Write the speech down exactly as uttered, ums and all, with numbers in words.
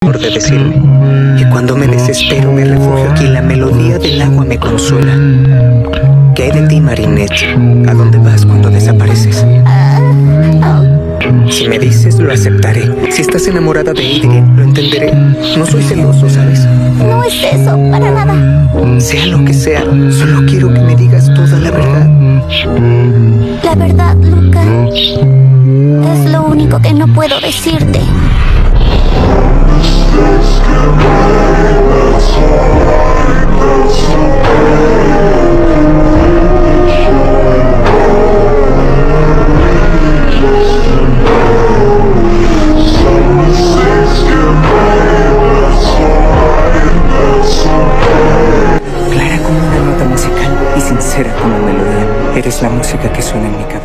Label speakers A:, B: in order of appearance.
A: por de decirme que cuando me desespero me refugio aquí, la melodía del agua me consuela. ¿Qué hay de ti, Marinette? ¿A dónde vas cuando desapareces? Si me dices, lo aceptaré. Si estás enamorada de Adrien, lo entenderé. No soy celoso, ¿sabes?
B: No es eso, para nada.
A: Sea lo que sea, solo quiero que me digas toda la verdad.
B: La verdad, Luca, es lo único que no puedo decirte.
A: Clara como una nota musical y sincera como melodía. Eres la música que suena en mi cabeza.